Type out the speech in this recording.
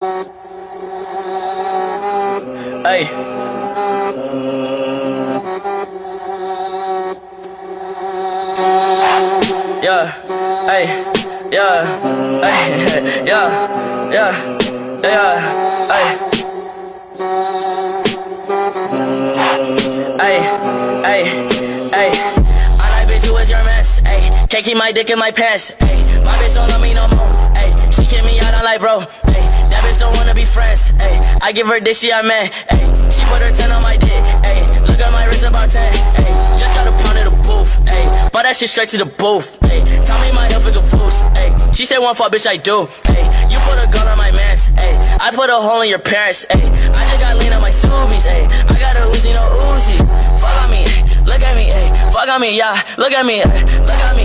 Ay. Yeah, ay, yeah, ay, yeah, yeah, yeah, ay. Ay, ay, ay. I like bitch who is your mess, ay. Can't keep my dick in my pants, ay. My bitch don't love me no more, ay. She kick me out, I'm like bro, ay. That bitch don't wanna be friends, ay. I give her dick, she a man, ay. She put her 10 on my dick, ay. Look at my wrist about 10, ay. Just got a pound of the booth, ay. Bought that shit straight to the booth, ay. Tell me my health is a foos, ay. She said one fuck, bitch, I do, ay. You put a gun on my mans, ay. I put a hole in your parents, ay. I just got lean on my Subies, ay. I got a Uzi, no Uzi. Fuck on me, look at me, ay. Fuck on me, yeah, look at me, ay. Look at me.